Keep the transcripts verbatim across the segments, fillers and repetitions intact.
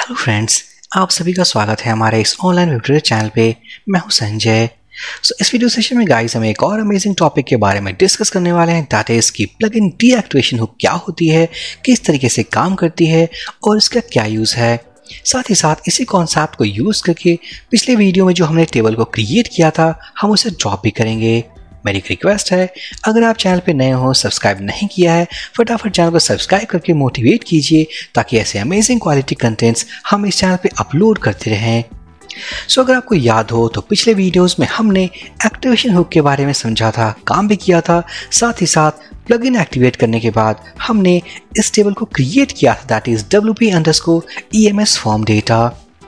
Hello friends, आप सभी का स्वागत है हमारे इस ऑनलाइन वेब ट्यूटोरियल चैनल पे। मैं हूं संजय। सो इस वीडियो सेशन में गाइस हम एक और अमेजिंग टॉपिक के बारे में डिस्कस करने वाले हैं, दैट इज कि प्लगइन डीएक्टिवेशन हुक क्या होती है, किस तरीके से काम करती है और इसका क्या यूज़ है। साथ ही साथ इसी कॉन्सेप्ट को यूज़ करके पिछले वीडियो में जो हमने टेबल को क्रिएट किया था हम उसे ड्रॉप भी करेंगे। मेरी एक रिक्वेस्ट है, अगर आप चैनल पे नए हो, सब्सक्राइब नहीं किया है, फटाफट चैनल को सब्सक्राइब करके मोटिवेट कीजिए ताकि ऐसे अमेजिंग क्वालिटी कंटेंट्स हम इस चैनल पे अपलोड करते रहें। सो so, अगर आपको याद हो तो पिछले वीडियोस में हमने एक्टिवेशन हुक के बारे में समझा था, काम भी किया था। साथ ही साथ प्लगइन एक्टिवेट करने के बाद हमने इस टेबल को क्रिएट किया था, that is W P underscore E M S form data.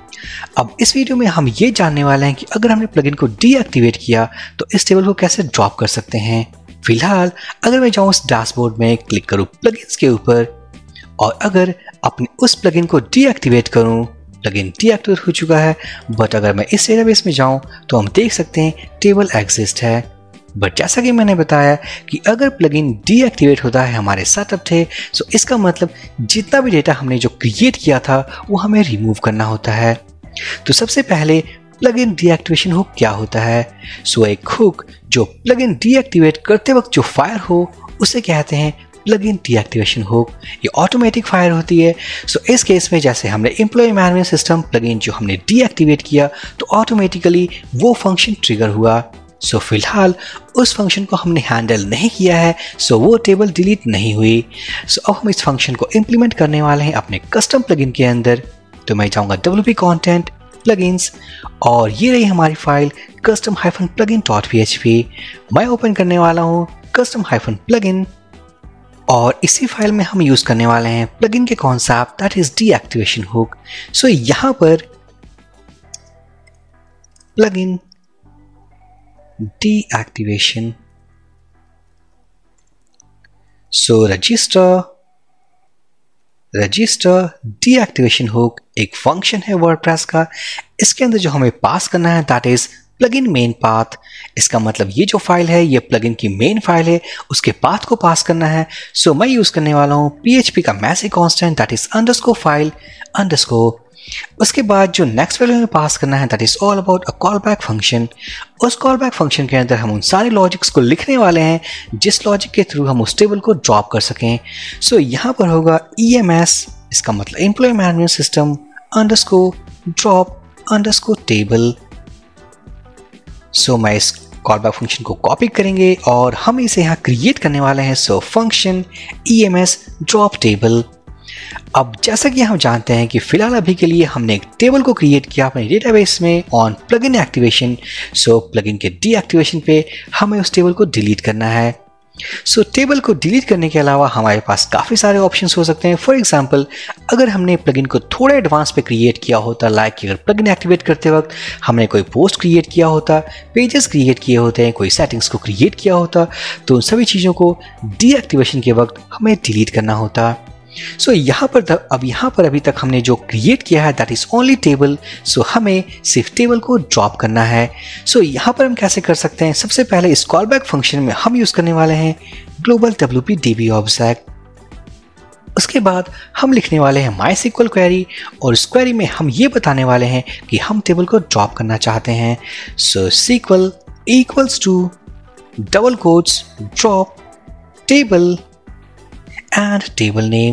अब इस वीडियो में हम ये जानने वाले हैं कि अगर हमने प्लगइन को डीएक्टिवेट किया तो इस टेबल को कैसे ड्रॉप कर सकते हैं। फिलहाल अगर मैं जाऊँ इस डैशबोर्ड में, क्लिक करूँ प्लगइन्स के ऊपर और अगर अपने उस प्लगइन को डीएक्टिवेट करूँ, प्लगइन डीएक्टिवेट हो चुका है। बट अगर मैं इस डेटाबेस में जाऊँ तो हम देख सकते हैं टेबल एग्जिस्ट है। बट जैसा कि मैंने बताया कि अगर प्लगइन डीएक्टिवेट होता है हमारे सेटअप थे, सो इसका मतलब जितना भी डेटा हमने जो क्रिएट किया था वो हमें रिमूव करना होता है। तो सबसे पहले प्लगइन डीएक्टिवेशन हुक क्या होता है। सो एक हुक जो प्लगइन डीएक्टिवेट करते वक्त जो फायर हो उसे कहते हैं प्लगइन डीएक्टिवेशन हुक। ये ऑटोमेटिक फायर होती है। सो इस केस में जैसे हमने एम्प्लॉय मैनेजमेंट सिस्टम प्लगइन जो हमने डीएक्टिवेट किया तो ऑटोमेटिकली वो फंक्शन ट्रिगर हुआ। सो so, फिलहाल उस फंक्शन को हमने हैंडल नहीं किया है, सो so, वो टेबल डिलीट नहीं हुई। सो so, अब हम इस फंक्शन को इम्प्लीमेंट करने वाले हैं अपने कस्टम प्लगइन के अंदर। तो मैं जाऊंगा डब्ल्यू पी कंटेंट प्लगइन्स और ये रही हमारी file custom hyphen plugin dot P H P. मैं ओपन करने वाला हूँ कस्टम हाइफन प्लगइन और इसी फाइल में हम यूज करने वाले हैं प्लगइन के concept, that is deactivation hook. So यहाँ पर plugin deactivation, so register register deactivation hook एक फंक्शन है वर्डप्रेस का। इसके अंदर जो हमें पास करना है that is plugin main path. इसका मतलब ये जो फाइल है ये प्लगइन की मेन फाइल है, उसके पाथ को पास करना है। सो so, मैं यूज करने वाला हूँ पीएचपी का message constant, that is underscore file underscore. उसके बाद जो नेक्स्ट वैल्यू हमें पास करना है that is all about a call back function. उस कॉल बैक फंक्शन के अंदर हम उन सारे लॉजिक्स को लिखने वाले हैं जिस लॉजिक के थ्रू हम उस टेबल को ड्रॉप कर सकें। सो so, यहाँ पर होगा ई एम एस, इसका मतलब employ management system underscore drop underscore table. So मैं इस कॉल बैक फंक्शन को कॉपी करेंगे और हम इसे यहाँ क्रिएट करने वाले हैं। So function E M S drop table. अब जैसा कि हम जानते हैं कि फिलहाल अभी के लिए हमने एक टेबल को क्रिएट किया अपने डेटाबेस में on plugin activation. So plugin के डीएक्टिवेशन पे हमें उस टेबल को डिलीट करना है। सो so, टेबल को डिलीट करने के अलावा हमारे पास काफ़ी सारे ऑप्शंस हो सकते हैं। फॉर एग्जांपल अगर हमने प्लगइन को थोड़ा एडवांस पे क्रिएट किया होता, लाइक like, अगर प्लगइन एक्टिवेट करते वक्त हमने कोई पोस्ट क्रिएट किया होता, पेजेस क्रिएट किए होते हैं, कोई सेटिंग्स को क्रिएट किया होता, तो उन सभी चीज़ों को डीएक्टिवेशन के वक्त हमें डिलीट करना होता। सो so, यहाँ पर अब यहाँ पर अभी तक हमने जो क्रिएट किया है that is only table. So हमें सिर्फ टेबल को ड्रॉप करना है। सो so, यहाँ पर हम कैसे कर सकते हैं, सबसे पहले इस कॉल बैक फंक्शन में हम यूज करने वाले हैं global W P D B object. उसके बाद हम लिखने वाले हैं माई सिक्वल क्वेरी और इस क्वेरी में हम ये बताने वाले हैं कि हम टेबल को ड्रॉप करना चाहते हैं। So SQL equals to double quotes drop table and table name.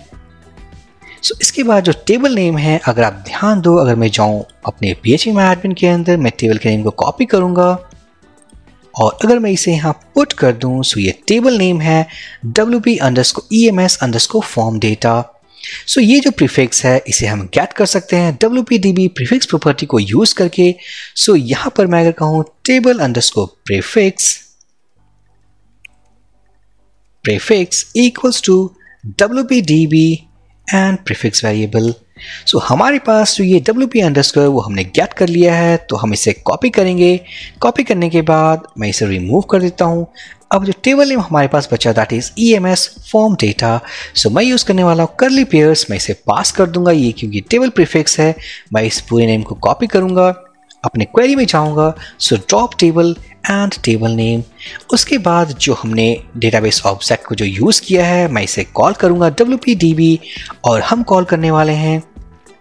So इसके बाद जो टेबल नेम है, अगर आप ध्यान दो, अगर मैं जाऊं अपने पीएचपी मैडमिन के अंदर, मैं टेबल के नेम को कॉपी करूंगा और अगर मैं इसे यहाँ पुट कर दूं, सो ये टेबल नेम है W P underscore E M S underscore form data. So ये जो प्रीफिक्स है इसे हम गेट कर सकते हैं W P D B prefix property को यूज करके। सो so, यहाँ पर मैं अगर कहूँ table underscore prefix prefix equals to W P D B and prefix variable। So so, हमारे पास जो ये डब्ल्यू पी अंडरस्कोर वो हमने गेट कर लिया है, तो हम इसे कॉपी करेंगे। कॉपी करने के बाद मैं इसे रिमूव कर देता हूँ। अब जो टेबल नेम हमारे पास बचा that is E M S form data. So मैं यूज़ करने वाला हूँ कर्ली पेयर्स। मैं इसे पास कर दूंगा ये क्योंकि टेबल प्रीफिक्स है। मैं इस पूरे नेम को कॉपी करूंगा, अपने क्वेरी में जाऊंगा, so drop table and table name. उसके बाद जो हमने डेटाबेस ऑब्जेक्ट को जो यूज़ किया है मैं इसे कॉल करूंगा डब्ल्यू पी डी बी और हम कॉल करने वाले हैं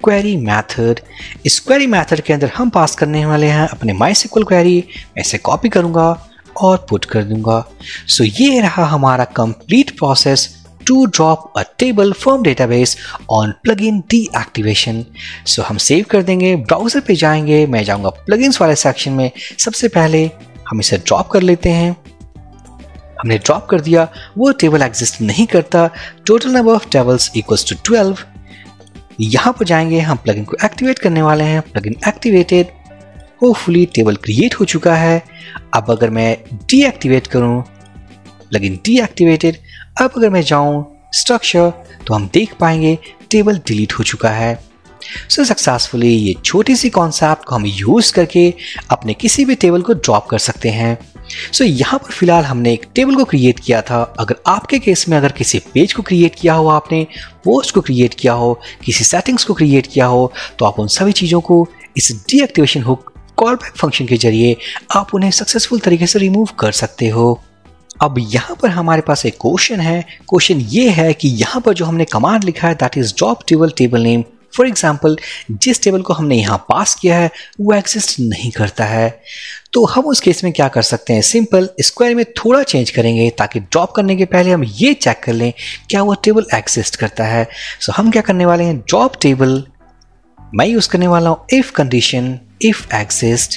क्वेरी मेथड। इस क्वेरी मेथड के अंदर हम पास करने वाले हैं अपने MySQL क्वेरी। मैं इसे कॉपी करूंगा और पुट कर दूंगा। सो so, ये रहा हमारा complete process to drop a table from database on plugin deactivation. So हम सेव कर देंगे, ब्राउजर पे जाएंगे, मैं जाऊंगा प्लगइन्स वाले सेक्शन में। सबसे पहले हम इसे ड्रॉप कर लेते हैं। हमने ड्रॉप कर दिया, वो टेबल एग्जिस्ट नहीं करता। Total number of tables equals to twelve. यहाँ पर जाएंगे, हम प्लगइन को एक्टिवेट करने वाले हैं। Plugin activated, hopefully table create हो चुका है। अब अगर मैं डीएक्टिवेट करूँ, प्लगइन डीएक्टिवेटेड। अब अगर मैं जाऊँ स्ट्रक्चर, तो हम देख पाएंगे टेबल डिलीट हो चुका है। सो so, सक्सेसफुली ये छोटी सी कॉन्सेप्ट को हम यूज करके अपने किसी भी टेबल को ड्रॉप कर सकते हैं। सो so, यहाँ पर फिलहाल हमने एक टेबल को क्रिएट किया था। अगर आपके केस में अगर किसी पेज को क्रिएट किया हो, आपने पोस्ट को क्रिएट किया हो, किसी सेटिंग्स को क्रिएट किया हो, तो आप उन सभी चीज़ों को इस deactivation hook call back function के जरिए आप उन्हें सक्सेसफुल तरीके से रिमूव कर सकते हो। अब यहाँ पर हमारे पास एक क्वेश्चन है। क्वेश्चन ये है कि यहाँ पर जो हमने कमांड लिखा है that is drop table table name. For example, जिस टेबल को हमने यहाँ पास किया है वो एग्जिस्ट नहीं करता है। तो हम उस केस में क्या कर सकते हैं, सिंपल स्क्वायर में थोड़ा चेंज करेंगे ताकि ड्रॉप करने के पहले हम ये चेक कर लें क्या वो टेबल एग्जिस्ट करता है। सो so, हम क्या करने वाले हैं, ड्रॉप टेबल, मैं यूज करने वाला हूँ if condition, if exist,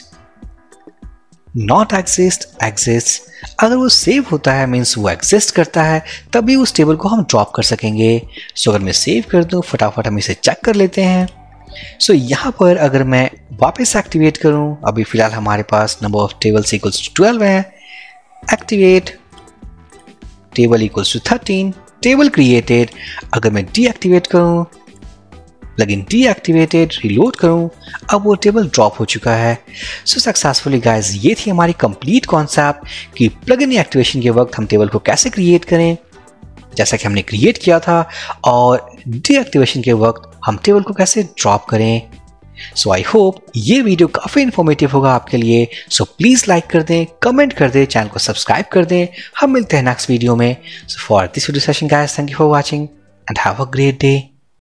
not exist, exist. अगर वो सेव होता है मीन्स वो एग्जिस्ट करता है, तभी उस टेबल को हम ड्रॉप कर सकेंगे। सो so, अगर मैं सेव कर दूं, फटाफट हम इसे चेक कर लेते हैं। सो so, यहाँ पर अगर मैं वापस एक्टिवेट करूं, अभी फिलहाल हमारे पास number of tables equals to twelve है। Activate table equals to thirteen, table created. अगर मैं डीएक्टिवेट करूं, प्लगइन डीएक्टिवेटेड, रिलोड करूं, अब वो टेबल ड्रॉप हो चुका है। सो सक्सेसफुली गाइस, ये थी हमारी कंप्लीट कॉन्सेप्ट कि प्लगइन एक्टिवेशन के वक्त हम टेबल को कैसे क्रिएट करें, जैसा कि हमने क्रिएट किया था, और डीएक्टिवेशन के वक्त हम टेबल को कैसे ड्रॉप करें। सो आई होप ये वीडियो काफ़ी इन्फॉर्मेटिव होगा आपके लिए। सो प्लीज़ लाइक कर दें, कमेंट कर दें, चैनल को सब्सक्राइब कर दें। हम मिलते हैं नेक्स्ट वीडियो में। So for this video session guys, thank you for watching and have a great day.